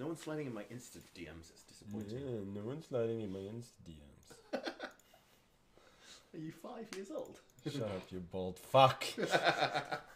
No one's sliding in my Insta DMs. It's disappointing. Yeah, no one's sliding in my Insta DMs. Are you 5 years old? Shut up, you bald fuck.